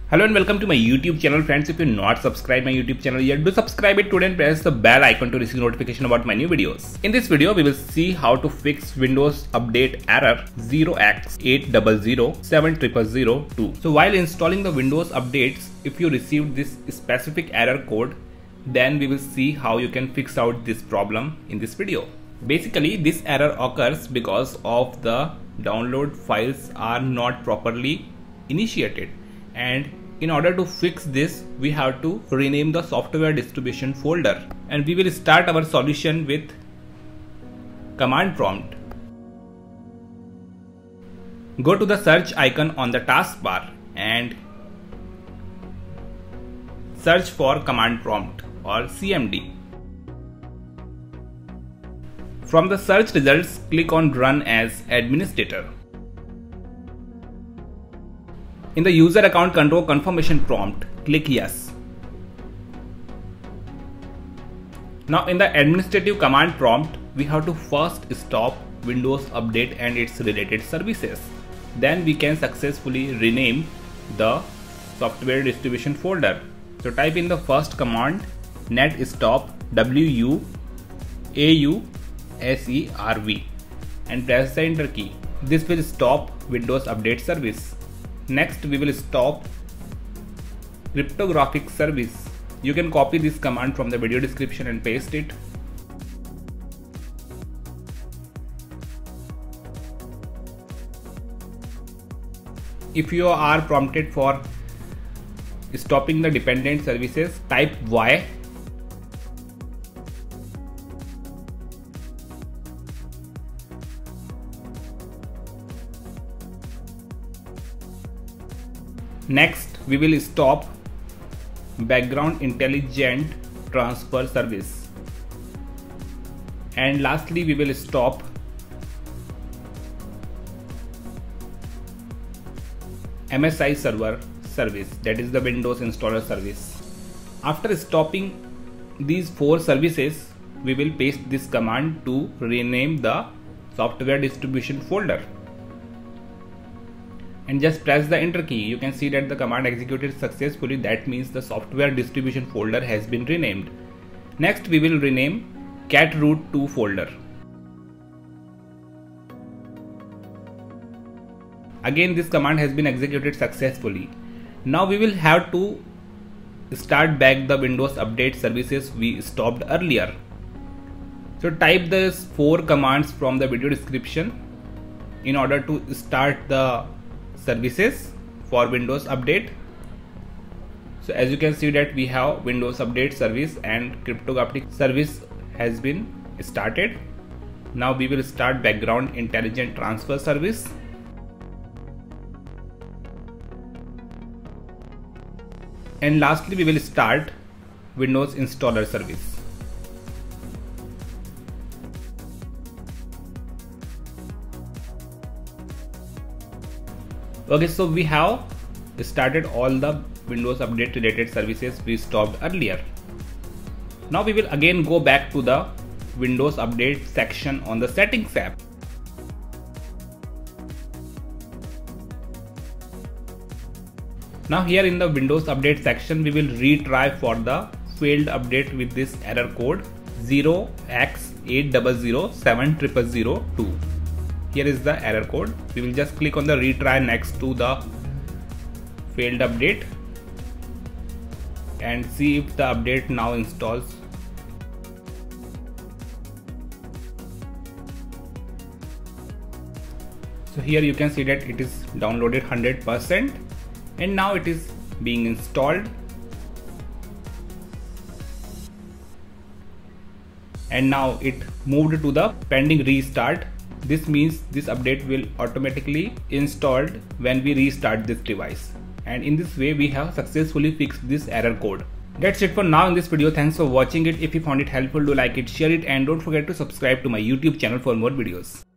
Hello and welcome to my YouTube channel, friends. If you're not subscribed my YouTube channel yet, do subscribe it today and press the bell icon to receive notification about my new videos. In this video, we will see how to fix Windows Update error 0x80070002. So while installing the Windows updates, if you receive this specific error code, then we will see how you can fix out this problem in this video. Basically, this error occurs because of the download files are not properly initiated. And in order to fix this, we have to rename the software distribution folder, and we will start our solution with command prompt. Go to the search icon on the taskbar and search for command prompt or CMD. From the search results, click on Run as Administrator. In the user account control confirmation prompt, click Yes. Now in the administrative command prompt, we have to first stop Windows Update and its related services. Then we can successfully rename the software distribution folder. So type in the first command net stop wuauserv and press the enter key. This will stop Windows Update service. Next, we will stop cryptographic service. You can copy this command from the video description and paste it. If you are prompted for stopping the dependent services, type Y. Next, we will stop background intelligent transfer service. And lastly, we will stop msiserver service, that is the Windows installer service. After stopping these four services, we will paste this command to rename the software distribution folder. And just press the enter key. You can see that the command executed successfully. That means the software distribution folder has been renamed. Next, we will rename catroot2 folder. Again, this command has been executed successfully. Now we will have to start back the Windows Update services we stopped earlier. So type these four commands from the video description in order to start the services for Windows Update. So as you can see that we have Windows Update service and cryptographic service has been started. Now we will start background intelligent transfer service. And lastly, we will start Windows installer service. Okay, so we have started all the Windows Update related services we stopped earlier. Now we will again go back to the Windows Update section on the Settings app. Now here in the Windows Update section, we will retry for the failed update with this error code 0x80070002. Here is the error code. We will just click on the retry next to the failed update and see if the update now installs. So here you can see that it is downloaded 100% and now it is being installed. And now it moved to the pending restart. This means this update will automatically installed when we restart this device. And in this way, we have successfully fixed this error code. That's it for now in this video. Thanks for watching it. If you found it helpful, do like it, share it, and don't forget to subscribe to my YouTube channel for more videos.